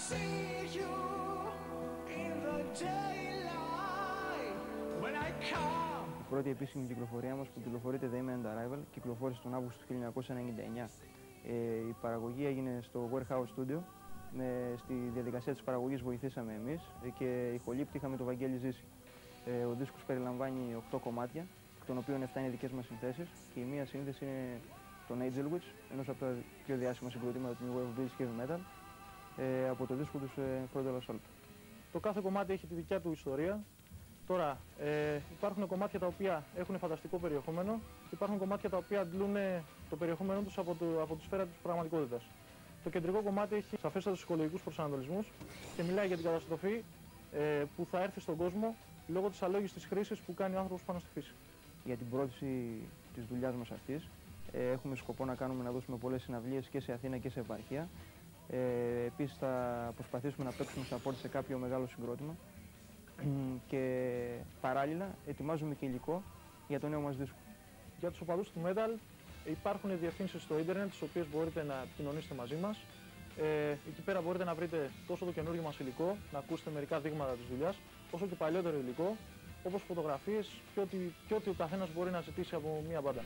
see you in the daylight when I come. Η πρώτη επίσημη κυκλοφορία μας που κυκλοφορείται The Imminent Arrival κυκλοφόρησε τον Αύγουστο του 1999. Η παραγωγή έγινε στο Warehouse Studio. Στη διαδικασία της παραγωγής βοηθήσαμε εμείς και ηχολήπτη είχαμε το Βαγγέλη Ζήση. Ο δίσκος περιλαμβάνει 8 κομμάτια, εκ των οποίων 7 είναι δικές μας συνθέσεις και η μία σύνθεση είναι το Angel Witch, ενός από τα πιο διάσημα συγκροτήματα του New Wave British Heavy Metal, από το δίσκο τους Frontal Assault. Το κάθε κομμάτι έχει τη δικιά του ιστορία. Τώρα, υπάρχουν κομμάτια τα οποία έχουν φανταστικό περιεχόμενο και υπάρχουν κομμάτια τα οποία αντλούν το περιεχόμενό τους από τη σφαίρα της πραγματικότητας. Το κεντρικό κομμάτι έχει σαφέστατους ψυχολογικούς προσανατολισμούς και μιλάει για την καταστροφή που θα έρθει στον κόσμο λόγω της αλόγιστης χρήσης που κάνει ο άνθρωπος πάνω στη φύση. Για την πρόθεση της δουλειάς μας αυτής, έχουμε σκοπό να δώσουμε πολλές συναυλίες και σε Αθήνα και σε επαρχία. Επίσης θα προσπαθήσουμε να παίξουμε support σε κάποιο μεγάλο συγκρότημα και παράλληλα ετοιμάζουμε και υλικό για το νέο μας δίσκο. Για τους οπαδούς του metal υπάρχουν διευθύνσεις στο ίντερνετ, στις οποίες μπορείτε να επικοινωνήσετε μαζί μας. Εκεί πέρα μπορείτε να βρείτε τόσο το καινούργιο μας υλικό, να ακούσετε μερικά δείγματα της δουλειάς, όσο και παλιότερο υλικό, όπως φωτογραφίες και ό,τι ο καθένας μπορεί να ζητήσει από μία μπάντα.